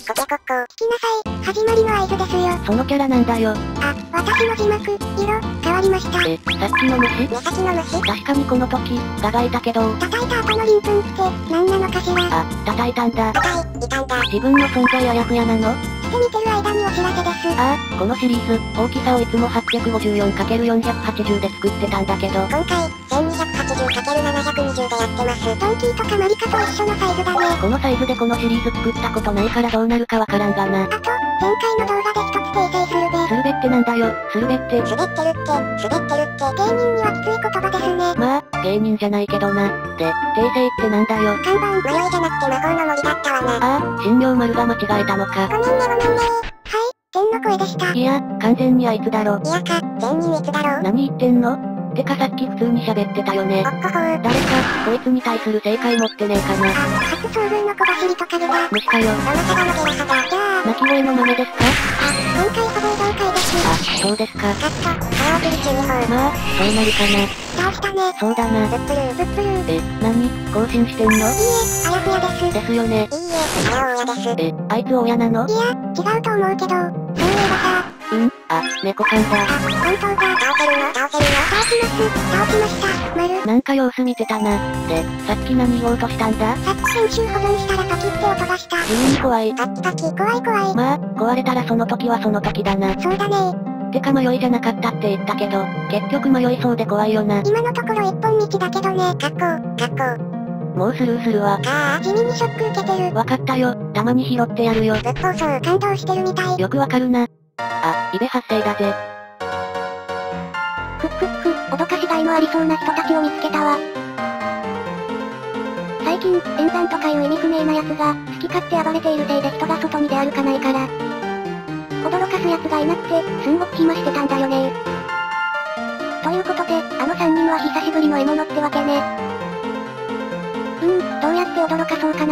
ポケコッコー。聞きなさい。始まりの合図ですよ。 そのキャラなんだよ。 あ、私の字幕、色、変わりました。 さっきの虫？ 目先の虫？ 確かにこの時、ガがいたけど。 叩いた後のリンプンって、何なのかしら。 あ、叩いたんだ。 いたんだ。 自分の存在あやふやなの？ して見てる間にお知らせです。 ああ、このシリーズ、大きさをいつも 854×480 で作ってたんだけど。 今回、1280×720 でやってます。トンキーとかマリカと一緒のサイズだね。 このサイズでこのシリーズ作ったことないからどうなるかわからんがな。 あと、前回の動画で一つ訂正するべ。 スルベってなんだよ、スルベって。 滑ってるって、芸人にはきつい言葉ですね。 まあ、芸人じゃないけどな。で、訂正ってなんだよ。 看板、迷いじゃなくて魔法の森だったわな。 ああ、神妙丸が間違えたのか。 ごめんね。はい、天の声でした。 いや、完全にあいつだろ。 いやか、全人いつだろう。 何言ってんの？てかさっき普通に喋ってたよね。 おっこほー。 誰か、こいつに対する正解持ってねえかな。 初遭遇の小走りと影だ。 虫かよ。 ロマサガのゲラサだ。じゃあ。 鳴き声の真似ですか？ 今回波動増開です。 あ、そうですか。 カット、早送り注意報。 まあ、そうなるかな。 倒したね。 そうだな。 ぶっぷるー。 何？更新してんの？ いいえ、あやふやです。 ですよね。 いいえ、あやおやです。 あいつ親なの？ いや、違うと思うけど、そういえばさ。 あ、猫さんだ。 あ、本当だ。倒せるの？倒しました。丸。 なんか様子見てたな。で、さっき何言おうとしたんだ？ さっき編集保存したらパキって音がした。 地味に怖い。 パキ、怖い。 まあ、壊れたらその時はその時だな。 そうだね。 てか迷いじゃなかったって言ったけど、結局迷いそうで怖いよな。 今のところ一本道だけどね。かっこ。 もうスルーするわ。 地味にショック受けてる。 わかったよ。たまに拾ってやるよ。 ぶっ放送感動してるみたい。 よくわかるな。あ、イベ発生だぜ。 脅かしがいのありそうな人たちを見つけたわ。最近、演算とかいう意味不明な奴が、好き勝手暴れているせいで人が外に出歩かないから。驚かす奴がいなくて、すんごく暇してたんだよね。ということで、あの3人は久しぶりの獲物ってわけね。どうやって驚かそうかな。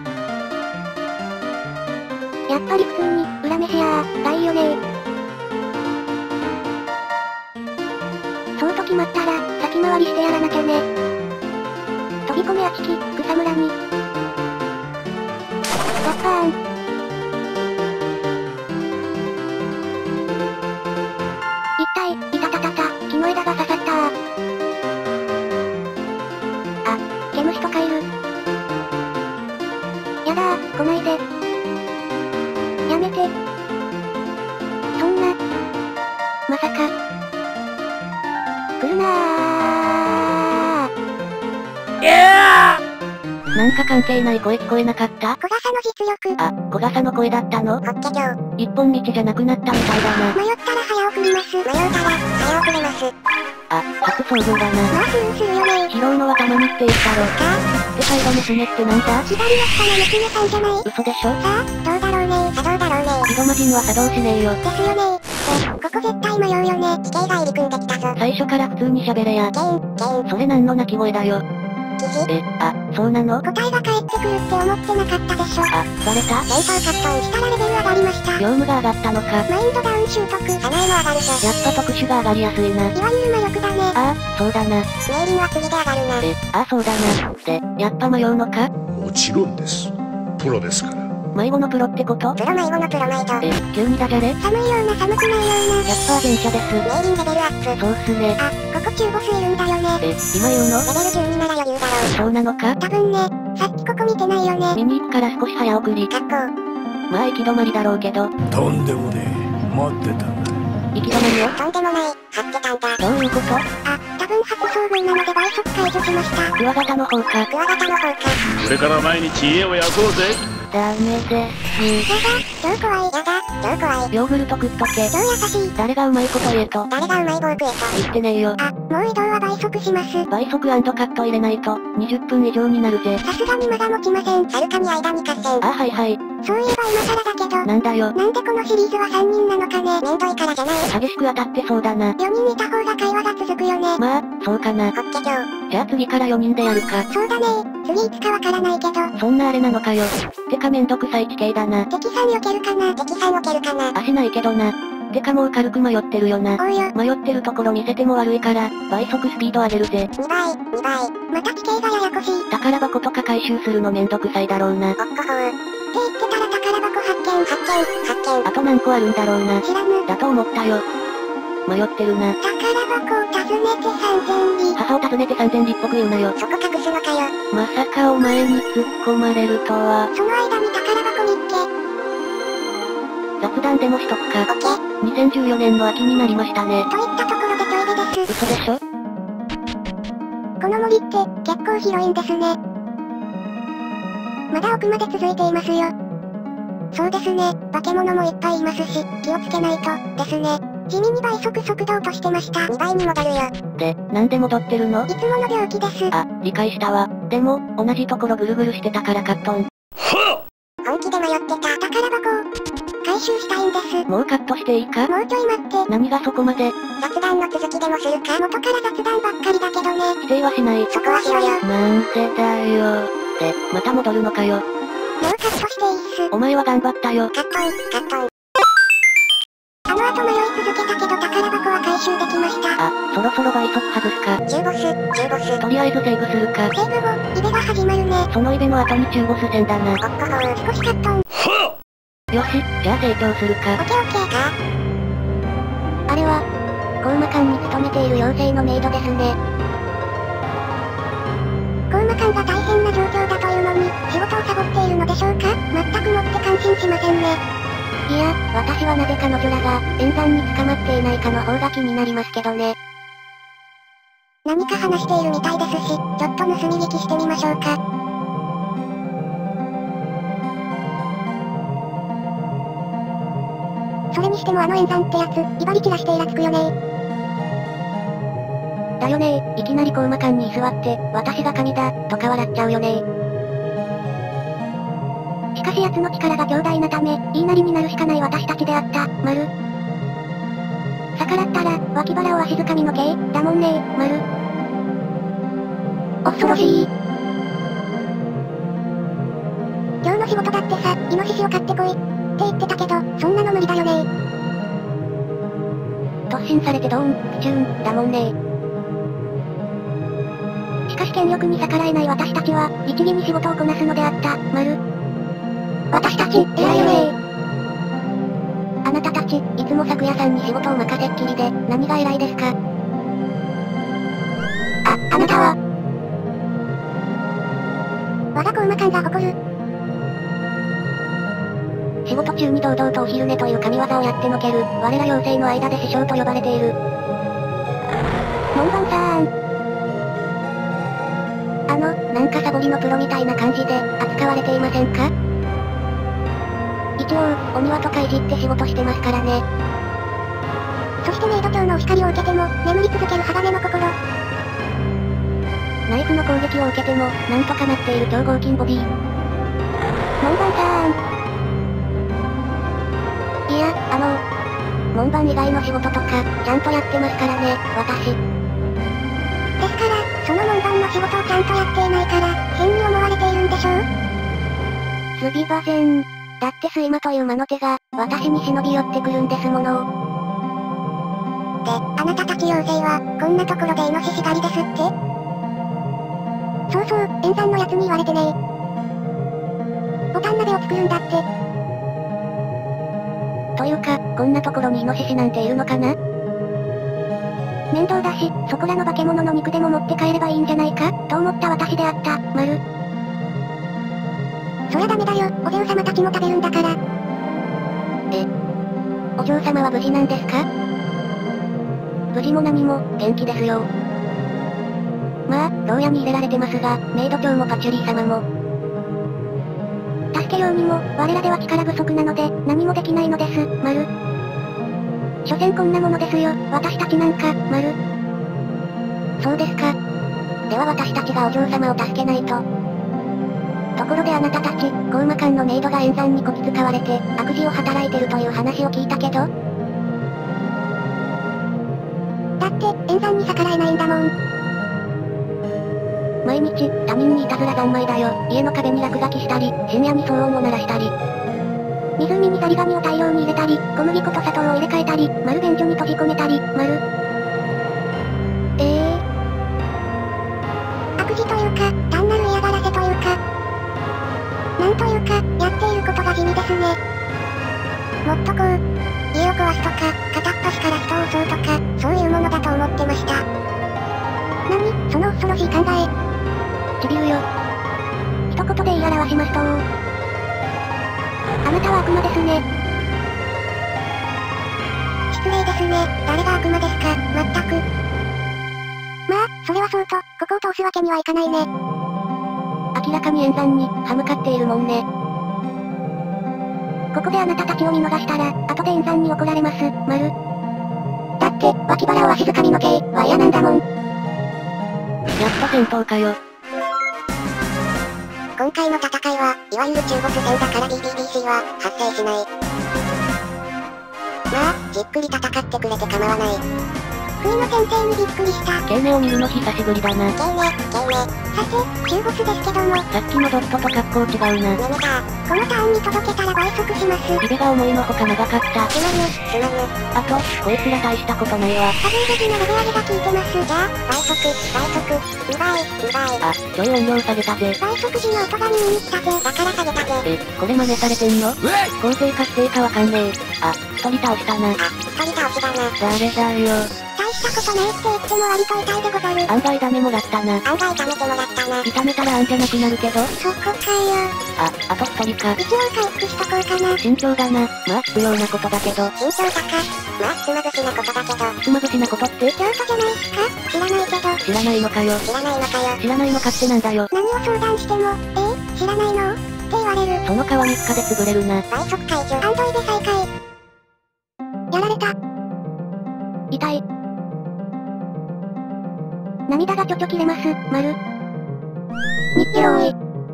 やっぱり普通に、裏飯屋がいいよね。そうと決まったら、先回りしてやらなきゃね。飛び込めあちき、草むらに。ワッパーン。いたた、木の枝が刺さったー。あ、毛虫とかいる。やだー、来ないで。やめて。そんな。まさか。来るなー。 なんか関係ない声聞こえなかった？ 小笠の実力。 あ、小笠の声だったの？ ホッケ鏡。 一本道じゃなくなったみたいだな。 迷ったら早送ります。迷ったら、早送れます。 あ、初遭遇だな。 まあスルーするよね。 拾うのはたまにって言ったろ。でかいが娘ってなんだ？ 左の下の娘さんじゃない？ 嘘でしょ？ さあ、どうだろうね。 井戸魔人は作動しねえよ。 ですよね。ここ絶対迷うよね。地形が入り組んできたぞ。 最初から普通に喋れや。それ何の鳴き声だよ。あ、そうなの？ 答えが返ってくるって思ってなかったでしょ。 あ、バレた？ センターカットンしたらレベル上がりました。 業務が上がったのか。 マインドダウン習得。花絵も上がるぞ。 やっぱ特殊が上がりやすいな。 いわゆる魔力だね。 あ、そうだな。 ネイリンは次で上がるな。 あ、そうだな。で、やっぱ迷うのか？ もちろんです。プロですから。 迷子のプロってこと？ プロ迷子のプロマイド。 急にダジャレ？ 寒いような寒くないような。 100%電車です。 ネイリンレベルアップ。 そうっすね。 あ、ここ中ボスいるんだよね。 今言うの？ レベル12なら余裕だろう。 そうなのか？ 多分ね、さっきここ見てないよね。 見に行くから少し早送り。まあ行き止まりだろうけど。 とんでもねえ。待ってたんだ。 行き止まりよ。 とんでもない。張ってたんだ。 どういうこと？ あ、多分初遭遇なので倍速解除しました。 クワガタの方か。 クワガタの方か。 これから毎日家を焼こうぜ。 ダメです。 超怖い。超怖い。 ヨーグルト食っとけ。 超優しい。 誰がうまいこと言えと。 誰がうまい棒食えと。 言ってねえよ。 あ、もう移動は倍速します。 倍速&カット入れないと、20分以上になるぜ。 さすがに間が持ちません。はるかに間に合戦。 あ、はいはい。 そういえば今更だけど。 なんだよ。 なんでこのシリーズは3人なのかね。めんどいからじゃない。 激しく当たってそうだな。 4人いた方が会話が続くよね。 まあ、そうかな。 ホッケ鏡。 じゃあ次から4人でやるか。 そうだね。次いつかわからないけど。 そんなあれなのかよ。てかめんどくさい地形だな。 敵さん避けるかな。 足ないけどな。てかもう軽く迷ってるよな。迷ってるところ見せても悪いから、倍速スピード上げるぜ。 2倍。また地形がややこしい。 宝箱とか回収するのめんどくさいだろうな。 って言ってたら宝箱発あと何個あるんだろうな。 知らぬ。 だと思ったよ。迷ってるな。 宝箱を訪ねて3000里。 母を訪ねて3000里っぽく言うなよ。 そこ隠すのかよ。 まさかお前に突っ込まれるとは。 その間に宝箱見っけ。 雑談でもしとくか。 オッケー。 2014年の秋になりましたね。 といったところでトイレです。 嘘でしょ？ この森って結構広いんですね。まだ奥まで続いていますよ。そうですね、化け物もいっぱいいますし、気をつけないと、ですね。地味に倍速速度落としてました。2倍に戻るよ。 で、なんで戻ってるの？ いつもの病気です。 あ、理解したわ。でも、同じところぐるぐるしてたからカットン。 本気で迷ってた宝箱を回収したいんです。 もうカットしていいか？ もうちょい待って。 何がそこまで？ 雑談の続きでもするか？元から雑談ばっかりだけどね。 否定はしない。 そこはしろよ。 なんでだよ。で、また戻るのかよ。 もうカットしていいっす。 お前は頑張ったよ。 カットン。あの後迷い続けたけど宝箱は回収できました。 あ、そろそろ倍速外すか。 中ボス。 とりあえずセーブするか。 セーブ後、イベが始まるね。 そのイベの後に中ボス戦だな。 少しカットン。 よし、じゃあ成長するか。 オッケーか。あれは、コウマ館に勤めている妖精のメイドですね。コウマ館が大変な状況だというのに、仕事をサボっているのでしょうか？全くもって感心しませんね。いや、私はなぜ彼女らが、演算に捕まっていないかの方が気になりますけどね。何か話しているみたいですし、ちょっと盗み聞きしてみましょうか。それにしてもあの演算ってやつ、威張り散らしてイラつくよね。だよね、いきなりコウマ館に居座って、私が神だ、とか笑っちゃうよね。しかし奴の力が強大なため、言いなりになるしかない私たちであった、丸。逆らったら、脇腹をわしづかみの刑、だもんね丸。恐ろしい。今日の仕事だってさ、イノシシを買ってこい。って言ってたけど、そんなの無理だよね。突進されてドーン、プチューン、だもんね。しかし権力に逆らえない私たちは、律儀に仕事をこなすのであった、丸。私たち、偉いよね。あなたたち、いつも昨夜さんに仕事を任せっきりで、何が偉いですか？あなたは。我がコウマ館が誇る。仕事中に堂々とお昼寝という神業をやってのける、我ら妖精の間で師匠と呼ばれている。門番さーん。なんかサボりのプロみたいな感じで、扱われていませんか？一応、お庭とかいじって仕事してますからね。そしてメイド長のお叱りを受けても、眠り続ける鋼の心。ナイフの攻撃を受けても、なんとかなっている超合金ボディ。門番さーん。いや、門番以外の仕事とか、ちゃんとやってますからね、私。ですから、その門番の仕事をちゃんとやっていないから、変に思われているんでしょう？すみません。だって睡魔という魔の手が、私に忍び寄ってくるんですもの。で、あなたたち妖精は、こんなところでイノシシ狩りですって？そうそう、演算のやつに言われてね。ボタン鍋を作るんだって。というか、こんなところにイノシシなんているのかな？面倒だし、そこらの化け物の肉でも持って帰ればいいんじゃないか、と思った私であった、丸。そりゃダメだよ、お嬢様たちも食べるんだから。お嬢様は無事なんですか？無事も何も、元気ですよ。まあ、牢屋に入れられてますが、メイド長もパチュリー様も。助けようにも、我らでは力不足なので、何もできないのです、丸。所詮こんなものですよ、私たちなんか、丸。そうですか。では私たちがお嬢様を助けないと。ところであなたたち、コウマ館のメイドが演算にこき使われて、悪事を働いてるという話を聞いたけど。だって、演算に逆らえないんだもん。毎日、他人にいたずら三昧だよ。家の壁に落書きしたり、深夜に騒音を鳴らしたり。湖にザリガニを大量に入れたり、小麦粉と砂糖を入れ替えたり、丸便所に閉じ込めたり、丸。悪事というか、単なる嫌がらせというか。なんというか、やっていることが地味ですね。 考え。ちびうよ。一言で言い表しますとあなたは悪魔ですね。失礼ですね。誰が悪魔ですか、まったく。まあ、それはそうと、ここを通すわけにはいかないね。 明らかに演算に、歯向かっているもんね。 ここであなたたちを見逃したら、後で演算に怒られます、だって、脇腹をわしづかみの刑は嫌なんだもん。 やっと戦闘かよ。 今回の戦いは、いわゆる中ボス戦だから BBBC は、発生しない。まあ、じっくり戦ってくれて構わない。不意の先生にびっくりした。 ケーネを見るの久しぶりだな。 ケーネ。さて、中ボスですけども。 さっきのドットと格好違うな。 このターンに届けたら倍速します。 リベが思いのほか長かった。 すまぬ。 あと、こいつら大したことないわ。 サブーベジのラブ上げが効いてます。じゃあ、倍速。2倍。 あ、ちょい音量下げたぜ。 倍速時の音が耳に来たぜ。だから下げたぜ。 これ真似されてんの？構成か否定かわかんねえ。あ、一人倒したな。 一人倒しだな。 誰だよ。 大したことないって言っても割と痛いでござる。 案外ダメもらったな。 痛めてもらったな。 痛めたらあんじゃなくなるけど。 そこかよ。 あと一人か。 一応回復しとこうかな。 慎重だな。まあ必要なことだけど。 慎重さか。まあひつまぶしなことだけど。 ひつまぶしなことって？ 京都じゃないっすか？知らないけど。 知らないのかよ。知らないのかってなんだよ。 何を相談しても、知らないの？って言われる。 その皮3日で潰れるな。 倍速解除。アンドイで再開。やられた。 痛い。 涙がちょちょ切れます、 日記多い。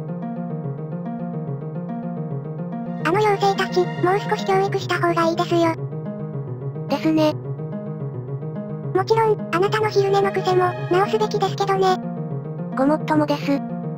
あの妖精たち、もう少し教育した方がいいですよ。 ですね。 もちろん、あなたの昼寝の癖も、直すべきですけどね。 ごもっともです。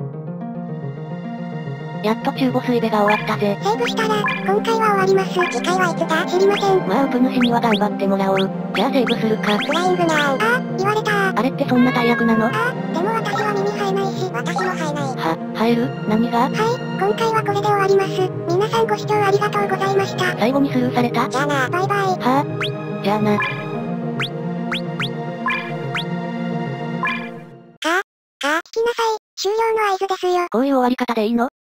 やっと中ボスイベが終わったぜ。 セーブしたら、今回は終わります。次回はいつだ知りません。 まあウプ主には頑張ってもらおう。じゃあセーブするか。 フライングナー。言われた。 あれってそんな大役なの？ でも私は耳生えないし、私も生えない。 生える？何が？ はい、今回はこれで終わります。皆さんご視聴ありがとうございました。 最後にスルーされた？ じゃあな、バイバイ。 じゃあな。 聞きなさい。終了の合図ですよ。 こういう終わり方でいいの？